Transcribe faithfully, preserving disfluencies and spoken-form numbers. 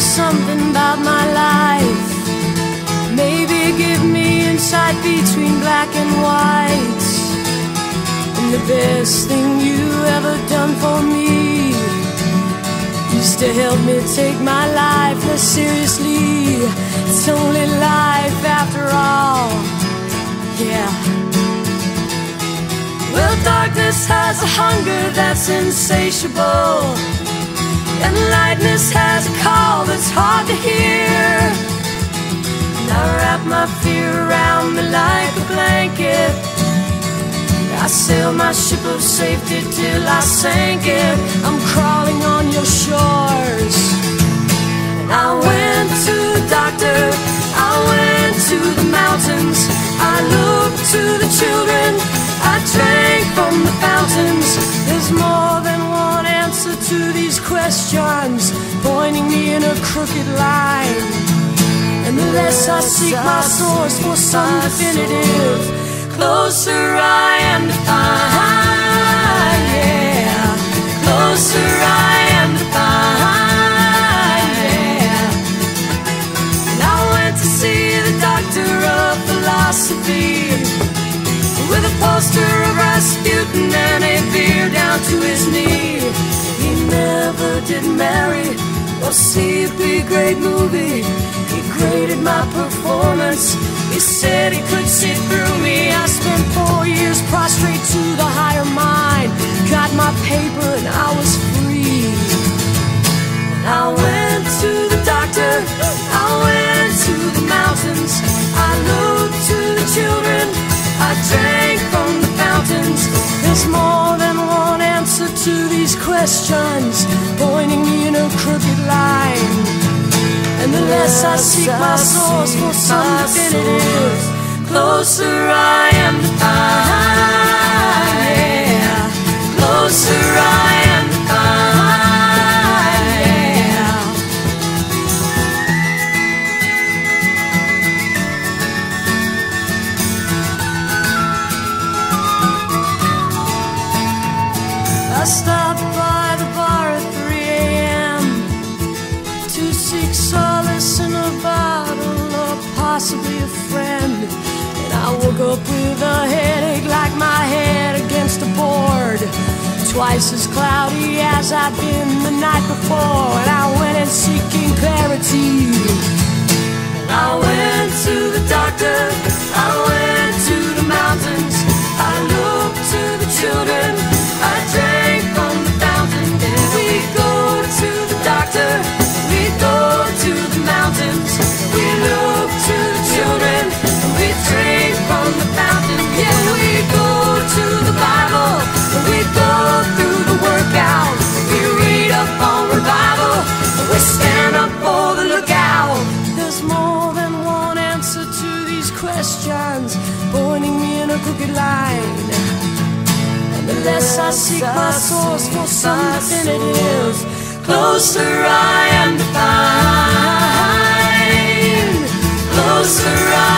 something about my life. Maybe give me insight between black and white. And the best thing you ever done for me is to help me take my life less seriously. It's only life after all, yeah. Well, darkness has a hunger that's insatiable, and lightness has a call that's hard to hear. And I wrap my fear around me like a blanket. I sail my ship of safety till I sank it. I'm crawling on your shores. And I went to the doctor, I went to the mountains, I looked to the children, I drank from the fountains. There's more than one answer to these questions, pointing me in a crooked line. And the less I seek my source for some definitive, closer I am to find, yeah. Closer I am to find, yeah. And I went to see the doctor of philosophy, with a poster of Rasputin and a beer down to his knee. He never did marry or see a big great movie. He graded my performance, he said he could see through me. I spent four years prostrate to the higher mind, got my paper and I was free. And I went to the doctor, I went to the mountains, I looked to the children, I drank from the fountains. There's more than one answer to these questions, pointing me in a crooked line. And the less I seek my source for some definitive, closer I am to find, yeah. Closer I am to find, yeah. I stopped by the bar at three A M to seek solace in a bottle or possibly a friend. And I woke up with a headache like my head against a board, twice as cloudy as I'd been the night before. And I went in seeking clarity. And I went to the doctor, I went to the mountains, I looked to the children, I drank from the fountain. And we go to the doctor, we go to the mountains, we look to the children, we drink from the fountain. Yeah, we go to the Bible, we go through the workout, we read up on revival, we stand up for the lookout. There's more than one answer to these questions, pointing me in a crooked line. And the less I seek my source for some definitive, closer I am to find, closer I